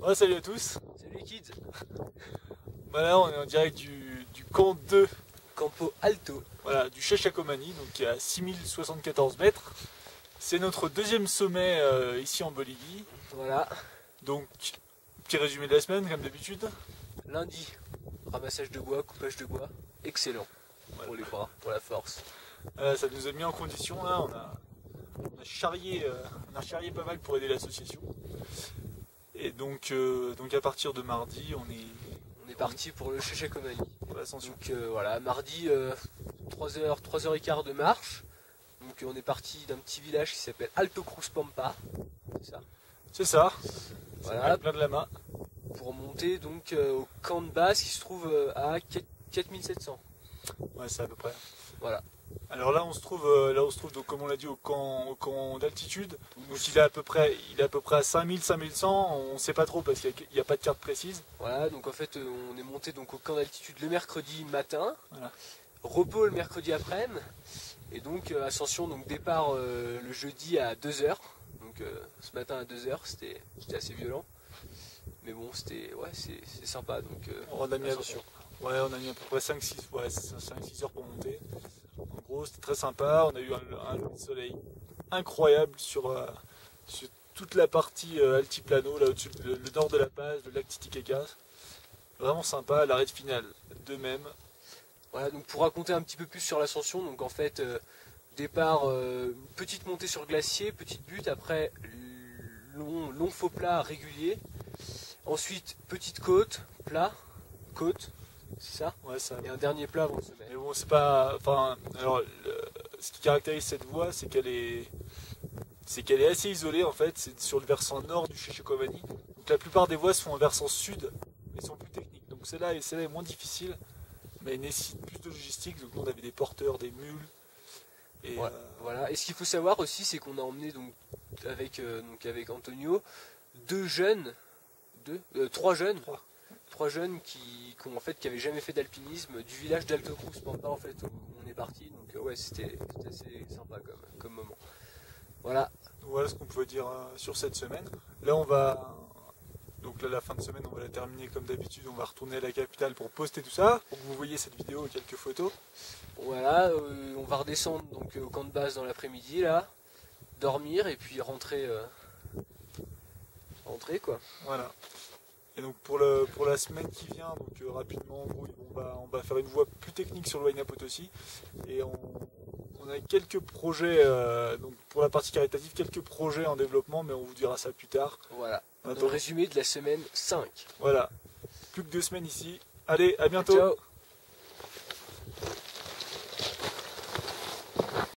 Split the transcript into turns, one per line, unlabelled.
Ouais, salut à tous.
Salut les kids.
Voilà, on est en direct du camp 2,
Campo Alto.
voilà, du Chachacomani, donc qui est à 6074 mètres. C'est notre deuxième sommet ici en Bolivie.
Voilà.
Donc, petit résumé de la semaine, comme d'habitude.
Lundi, ramassage de bois, coupage de bois. Excellent. Pour les bras, pour la force.
Ça nous a mis en condition, là, on a charrié pas mal pour aider l'association. Et donc à partir de mardi, on
est parti pour le Chachacomani.
Pour l'ascension.
Donc voilà, mardi, 3h15 de marche. Donc on est parti d'un petit village qui s'appelle Alto Cruz Pampa. C'est ça.
C'est ça.
Voilà.
Plein de lama.
Pour monter donc au camp de base qui se trouve à 4700.
Ouais, c'est à peu près.
Voilà.
Alors là on se trouve donc comme on l'a dit au camp d'altitude. Donc il est à peu près à 5100, on ne sait pas trop parce qu'il n'y a pas de carte précise.
Voilà, donc en fait on est monté donc au camp d'altitude le mercredi matin.
Voilà.
Repos le mercredi après-midi. Et donc ascension, donc départ le jeudi à 2h. Donc ce matin à 2h, c'était assez violent. Mais bon, c'est sympa. Donc
on a mis
ascension.
On a mis à peu près 5-6 heures pour monter. En gros, c'était très sympa. On a eu un lever de soleil incroyable sur toute la partie altiplano, là au-dessus, le nord de La Paz, le lac Titicaca. Vraiment sympa. L'arrêt finale, de même.
Voilà, donc pour raconter un petit peu plus sur l'ascension, donc en fait, départ, petite montée sur glacier, petite butte, après long faux plat régulier. Ensuite, petite côte, plat, côte. C'est ça.
Ouais, ça.
Et un dernier plat avant le sommet.
Mais bon, c'est pas. Enfin, alors, ce qui caractérise cette voie, c'est qu'elle est assez isolée en fait. C'est sur le versant nord du Chachacomani. Donc la plupart des voies se font en versant sud, mais sont plus techniques. Donc celle-là est moins difficile, mais elle nécessite plus de logistique. Donc on avait des porteurs, des mules. Et
ouais, voilà. Et ce qu'il faut savoir aussi, c'est qu'on a emmené donc avec Antonio trois jeunes qui avaient jamais fait d'alpinisme du village d'Alto Cruz Pampa en fait où on est parti. Donc ouais, c'était assez sympa comme moment. Voilà.
Voilà ce qu'on pouvait dire sur cette semaine. Là donc là la fin de semaine on va la terminer comme d'habitude. On va retourner à la capitale pour poster tout ça, pour que vous voyez cette vidéo et quelques photos.
Voilà, on va redescendre donc au camp de base dans l'après-midi là, dormir et puis rentrer quoi.
Voilà. Et donc pour la semaine qui vient, donc rapidement, en gros, on va faire une voie plus technique sur le Huayna Potosí. Et on a quelques projets, donc pour la partie caritative, quelques projets en développement, mais on vous dira ça plus tard.
Voilà, le résumé de la semaine 5.
Voilà, plus que 2 semaines ici. Allez, à bientôt.
Ciao.